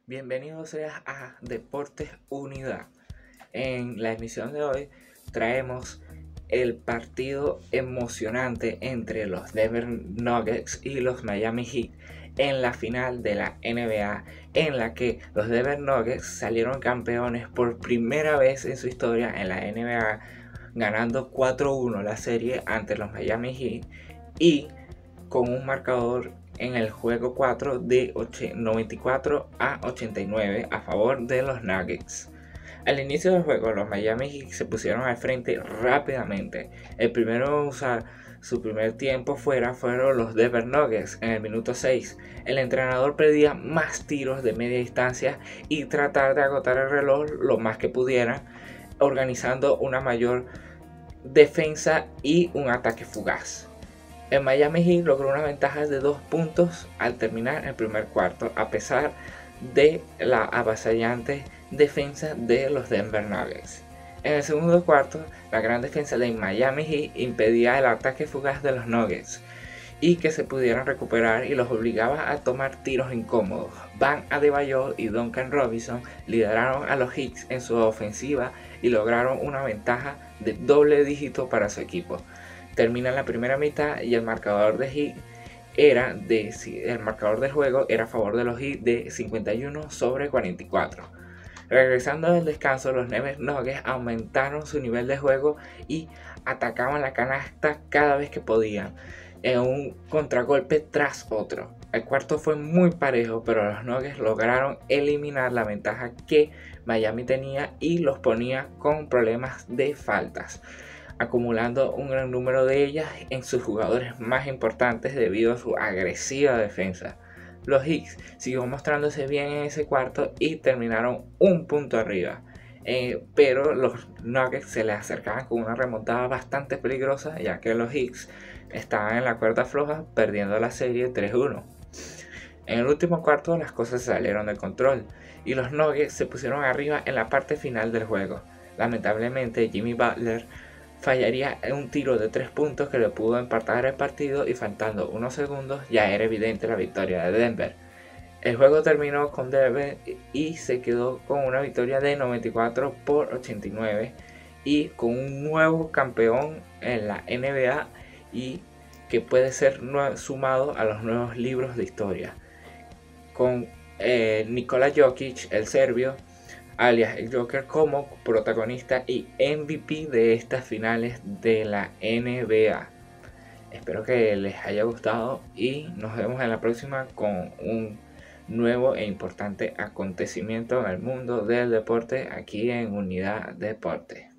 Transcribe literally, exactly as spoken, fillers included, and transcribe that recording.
Bienvenidos seas a Deportes Unidad. En la emisión de hoy traemos el partido emocionante entre los Denver Nuggets y los Miami Heat en la final de la N B A, en la que los Denver Nuggets salieron campeones por primera vez en su historia en la N B A, ganando cuatro uno la serie ante los Miami Heat y con un marcador en el juego cuatro de noventa y cuatro a ochenta y nueve a favor de los Nuggets. Al inicio del juego, los Miami Heat se pusieron al frente rápidamente. El primero en usar su primer tiempo fuera fueron los Denver Nuggets en el minuto seis. El entrenador pedía más tiros de media distancia y tratar de agotar el reloj lo más que pudiera, organizando una mayor defensa y un ataque fugaz. El Miami Heat logró una ventaja de dos puntos al terminar el primer cuarto, a pesar de la avasallante defensa de los Denver Nuggets. En el segundo cuarto, la gran defensa de Miami Heat impedía el ataque fugaz de los Nuggets y que se pudieran recuperar y los obligaba a tomar tiros incómodos. Bam Adebayo y Duncan Robinson lideraron a los Heat en su ofensiva y lograron una ventaja de doble dígito para su equipo. Termina la primera mitad y el marcador de Heat era de el marcador del juego era a favor de los Heat de cincuenta y uno sobre cuarenta y cuatro. Regresando del descanso, los Denver Nuggets aumentaron su nivel de juego y atacaban la canasta cada vez que podían, en un contragolpe tras otro. El cuarto fue muy parejo, pero los Nuggets lograron eliminar la ventaja que Miami tenía y los ponía con problemas de faltas, acumulando un gran número de ellas en sus jugadores más importantes debido a su agresiva defensa. Los Heat siguieron mostrándose bien en ese cuarto y terminaron un punto arriba, eh, pero los Nuggets se les acercaban con una remontada bastante peligrosa, ya que los Heat estaban en la cuerda floja perdiendo la serie tres uno. En el último cuarto las cosas salieron de control y los Nuggets se pusieron arriba en la parte final del juego. Lamentablemente Jimmy Butler fallaría un tiro de tres puntos que le pudo empatar el partido y faltando unos segundos ya era evidente la victoria de Denver. El juego terminó con Denver y se quedó con una victoria de noventa y cuatro por ochenta y nueve y con un nuevo campeón en la N B A y que puede ser sumado a los nuevos libros de historia, con eh, Nikola Jokic, el serbio, alias el Joker, como protagonista y M V P de estas finales de la N B A. Espero que les haya gustado y nos vemos en la próxima con un nuevo e importante acontecimiento en el mundo del deporte aquí en Unidad Deporte.